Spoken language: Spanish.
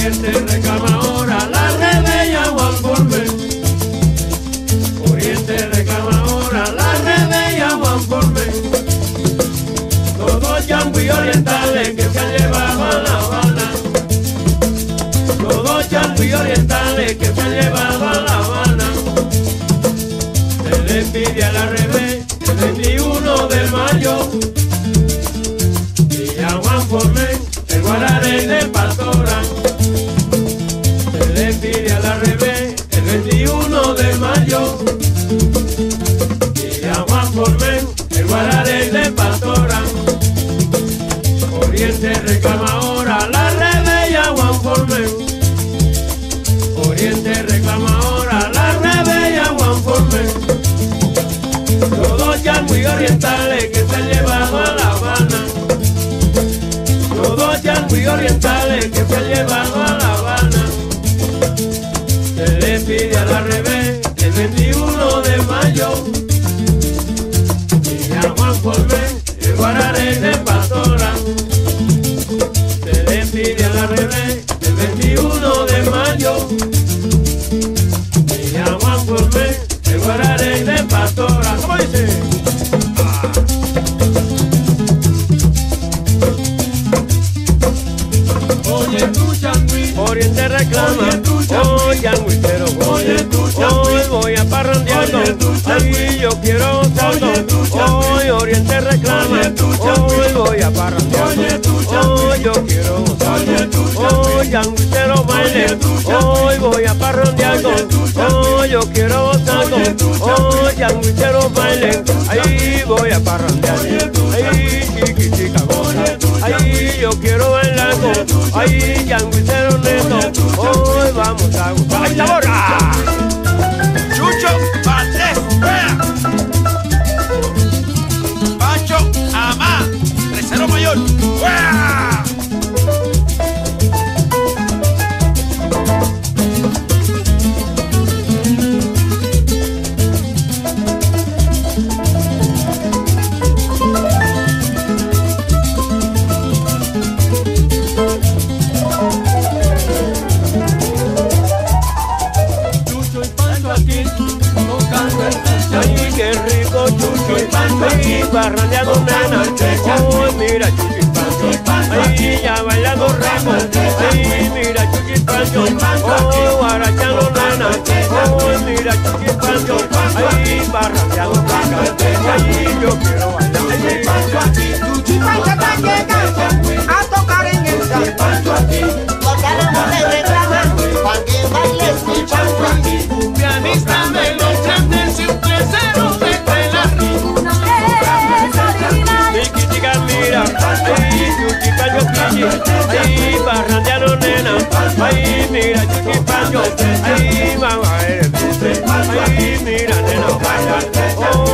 Oriente reclama ahora la rebella Juan Formen. Oriente reclama ahora la rebella Juan Formen. Todos yanguis orientales que se han llevado a La Habana. Todos yanguis orientales que se han llevado a La Habana. Se le pide a la rebella el 21 de mayo. Y a Juan Formen, el guararé de Pastora. Se le pide a la rebé el 21 de mayo. Y a Juan Formen, el guararé de Pastora. Oriente reclama ahora la rebella Juan Formen. Oriente reclama ahora la rebella Juan Formen. Todos yanguis orientales que se han llevado a La Habana. Todos yanguis orientales que se han llevado a La Habana. Se le pide a la rebé el 21 de mayo. Y a Juan Formen, el guararé de Pastora. Se le pide a la rebé el 21 de mayo. Y a Juan Formen, el guararé de Pastora. ¿Cómo dice? Oye tú yangui, Oriente reclama, oh yanguitero, oye tú yangui, hoy voy a parrandeando, ay yo quiero gozando, hoy Oriente reclama, hoy voy a parrandeando, hoy yo quiero gozando, hoy yanguitero baile, hoy voy a parrandeando, hoy yo quiero gozando, hoy yanguitero baile, ahí voy a parrandeando, ahí chiquitica goza, ahí yo quiero bailando, ahí yanguitero neto, hoy vamos a gozar. ¡Ay, la borra! Chucho Valdés, ¡vea! Pancho Amá, tercero mayor, ¡vea! Ay, qué rico Chucho y Pancho, ay, parrandeando nena, ay, mira Chucho y Pancho, ay, ya bailando rico, ay, mira Chucho y Pancho, ay, guarachando nena, ay, mira Chucho y Pancho, ay, parrandeando rica, ay, yo quiero bailar, ay, Chucho y Pancho están llegando a tocar en el salón. Porque a la mujer reclaman para que bailes mi Pancho. Pianista me lo chanten si un tercero de la Una vez original. Chiqui chica mira, ay, Chuchi Pancho Quilli, ay, parrandeando nena, ay, mira Chuchi Pancho, ay, mamá eres dulce, ay, mira nena baila,